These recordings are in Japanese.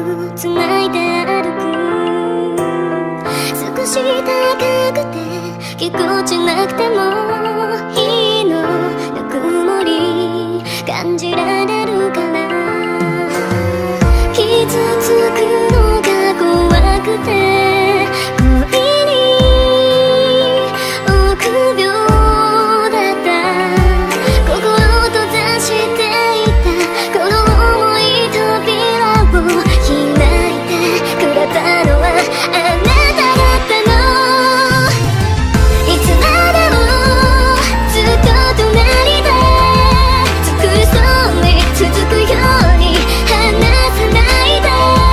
つないで歩く。少し高くてぎこちなくてもいいの。ぬくもり感じられるから。傷つくのが怖くて恋に臆病だった。心閉ざしていたこの重い扉を開いてくれたのはあなただったの。いつまでもずっと隣で作りそうに続くように離さないで。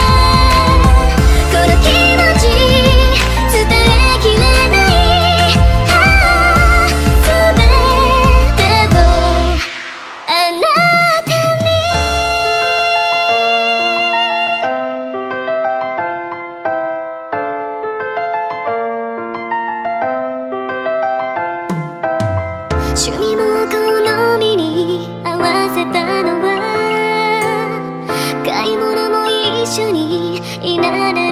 この気持ち伝えきれない。全てをあなたに。趣味も好みに合わせたのは買い物も一緒にいられ